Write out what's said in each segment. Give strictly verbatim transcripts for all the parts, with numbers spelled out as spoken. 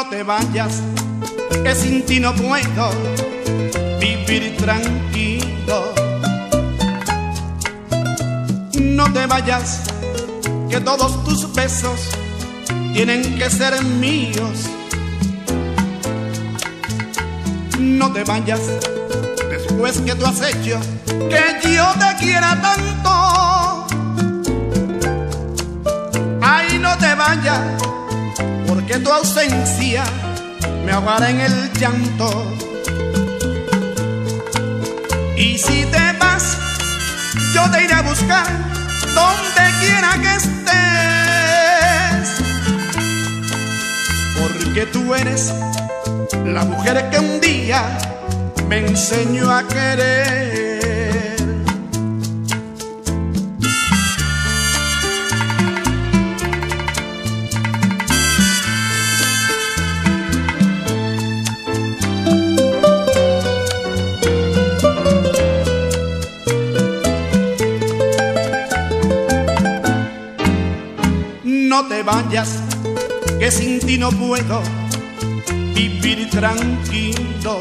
No te vayas, que sin ti no puedo vivir tranquilo. No te vayas, que todos tus besos tienen que ser míos. No te vayas, después que tú has hecho que yo te quiera tanto. Ay, no te vayas, porque tu ausencia me ahogará en el llanto. Y si te vas, yo te iré a buscar donde quiera que estés, porque tú eres la mujer que un día me enseñó a querer. No te vayas, que sin ti no puedo vivir tranquilo.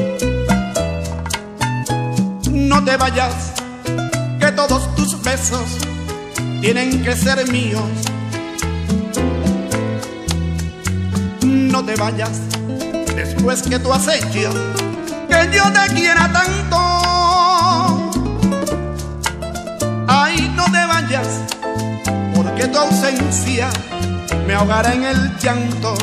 No te vayas, que todos tus besos tienen que ser míos. No te vayas, después que tú has hecho que yo te quiera tanto. Ay, no te vayas, porque tu ausencia me ahogará en el llanto.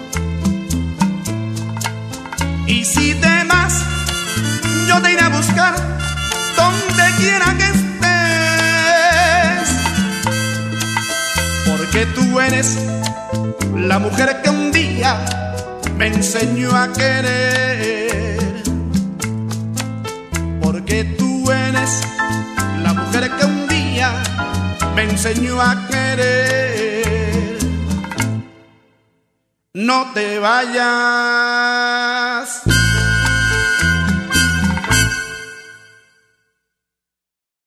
Y si te vas, yo te iré a buscar donde quiera que estés, porque tú eres la mujer que un día me enseñó a querer. Porque tú eres la mujer que un día me enseñó a querer. No te vayas.